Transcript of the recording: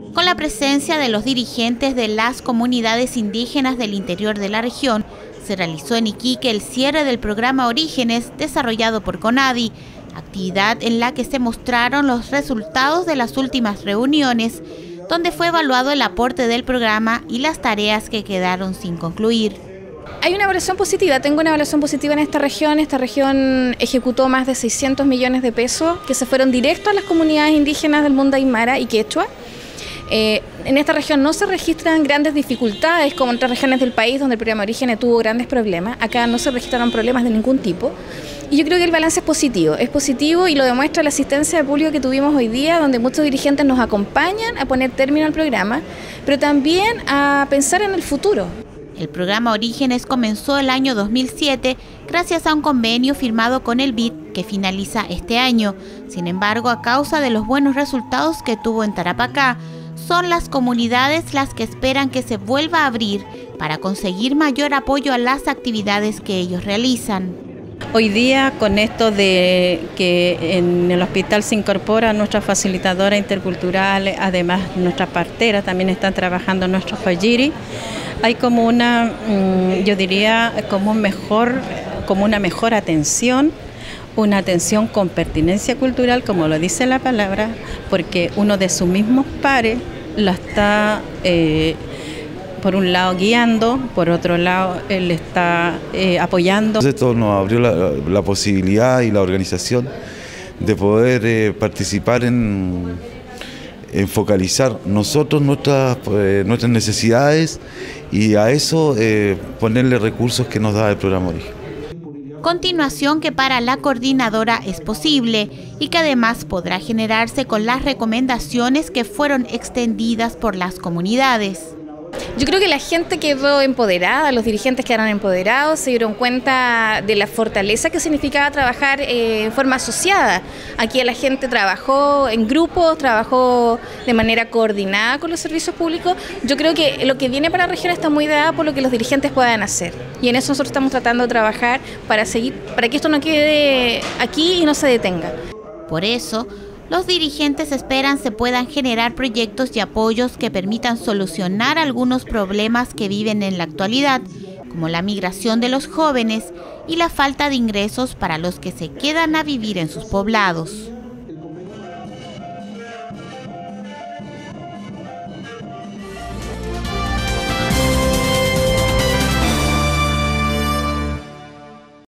Con la presencia de los dirigentes de las comunidades indígenas del interior de la región, se realizó en Iquique el cierre del programa Orígenes desarrollado por CONADI, actividad en la que se mostraron los resultados de las últimas reuniones, donde fue evaluado el aporte del programa y las tareas que quedaron sin concluir. Hay una evaluación positiva, tengo una evaluación positiva en esta región ejecutó más de 600 millones de pesos que se fueron directos a las comunidades indígenas del mundo aymara y quechua. En esta región no se registran grandes dificultades como en otras regiones del país donde el programa Orígenes tuvo grandes problemas. Acá no se registraron problemas de ningún tipo. Y yo creo que el balance es positivo y lo demuestra la asistencia de público que tuvimos hoy día, donde muchos dirigentes nos acompañan a poner término al programa, pero también a pensar en el futuro. El programa Orígenes comenzó el año 2007 gracias a un convenio firmado con el BID que finaliza este año. Sin embargo, a causa de los buenos resultados que tuvo en Tarapacá, son las comunidades las que esperan que se vuelva a abrir para conseguir mayor apoyo a las actividades que ellos realizan. Hoy día, con esto de que en el hospital se incorpora nuestra facilitadora intercultural, además nuestras parteras también están trabajando nuestros fayiri, hay como una, yo diría, como una mejor atención, una atención con pertinencia cultural, como lo dice la palabra, porque uno de sus mismos pares la está, por un lado guiando, por otro lado él está apoyando. Esto nos abrió la posibilidad y la organización de poder participar en focalizar nosotros nuestras necesidades y a eso ponerle recursos que nos da el programa Origen. Continuación que para la coordinadora es posible y que además podrá generarse con las recomendaciones que fueron extendidas por las comunidades. Yo creo que la gente quedó empoderada, los dirigentes quedaron empoderados, se dieron cuenta de la fortaleza que significaba trabajar en forma asociada. Aquí la gente trabajó en grupos, trabajó de manera coordinada con los servicios públicos. Yo creo que lo que viene para la región está muy dada por lo que los dirigentes puedan hacer. Y en eso nosotros estamos tratando de trabajar para que esto no quede aquí y no se detenga. Por eso, los dirigentes esperan se puedan generar proyectos y apoyos que permitan solucionar algunos problemas que viven en la actualidad, como la migración de los jóvenes y la falta de ingresos para los que se quedan a vivir en sus poblados.